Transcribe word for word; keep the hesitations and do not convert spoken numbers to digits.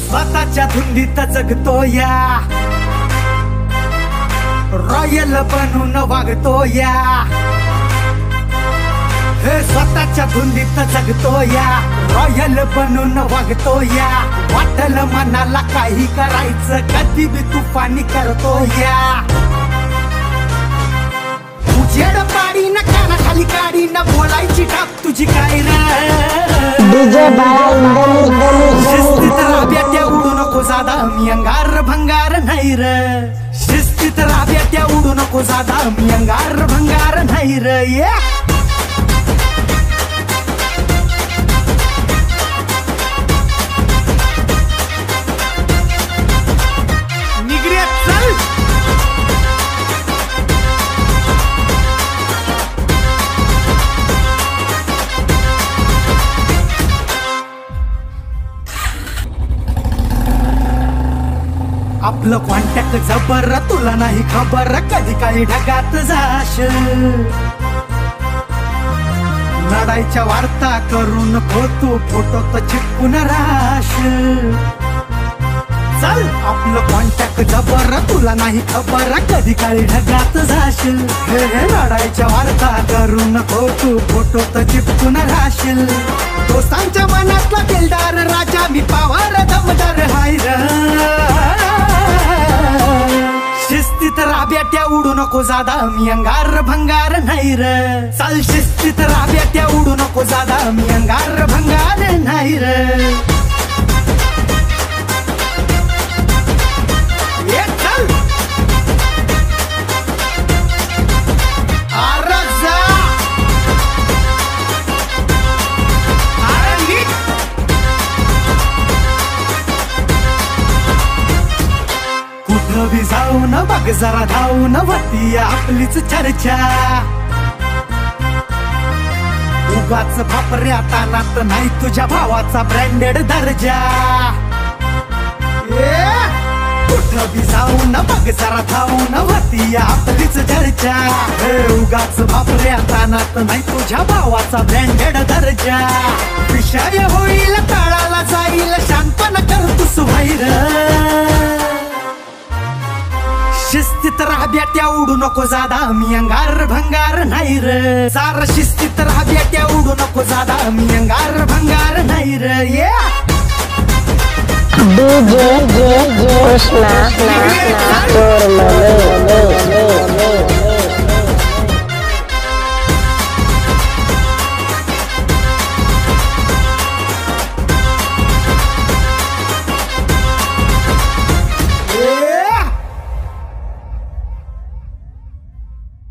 स्वतःच्या धुंदीत जगतो या, रॉयल बनून वागतो या, हे स्वतःच्या धुंदीत जगतो या, रॉयल बनून वागतो या, वाटल मनाला काही करायचं कधी बी तुफानी करतो या, उजेड पाडी न काना खाली काढी न बोलायची टाप तुझी काय रे डीजे शिस्तीत राब्यात्या उडू नको जादा मी अंगार भंगार नाही रे, शिस्तीत राब्यात्या उडू नको जादा मी अंगार भंगार नाही रे ये आपलं कॉन्टॅक्ट जबर तुला नाही खबर कधी काही ढगात जाश, लढाईच्या वार्ता करून फोटो फोटो तर चिपकून राश, चल आपलं कॉन्टॅक्ट जबर तुला नाही खबर कधी काही ढगात जाशील, हे हे लढाईच्या वार्ता करून फोटो फोटो तर चिपकून राशील, दोस्तांच्या मनातला दिलदार राजा मी पावार दमदार हाय र, शिस्तीत राब्यात्या उडू नको जादा मी अंगार भंगार नाही रे, चाल शिस्तीत राब्यात्या उडू नको जादा मी अंगार भंगार नाही रे ये चल अरे जा अरे नीट कुठं बी जाऊन बघ जरा धावून वती आपलीच चर्चा, उगाच भापऱ्या तानात नाही तुझ्या भावाचा ब्रँडेड दर्जा, कुठं बी जाऊन बघ जरा धावून वती आपलीच चर्चा, उगाच भापऱ्या तानात नाही तुझ्या भावाचा ब्रँडेड दर्जा, विषय होईल तळाला जाईल शांतपण करतोस व्हायर, शिस्तीत राब्यात्या उडू नको जादा मी अंगार भंगार नाही रे, सार शिस्तीत राब्यात्या उडू नको जादा मी अंगार भंगार नाही रे ये डीजे जे जे कृष्णा ना ना